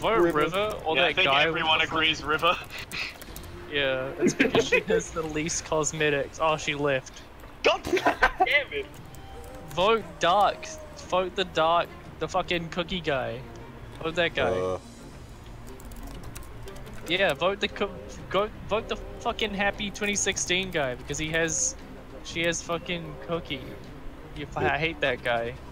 Vote River or Yeah, that I think guy. everyone agrees River. Yeah, it's because she has the least cosmetics. Oh, she left. God damn it! Vote Dark. Vote the Dark, the fucking cookie guy. Vote that guy. Yeah, vote vote the fucking happy 2016 guy because she has fucking cookie. I hate that guy.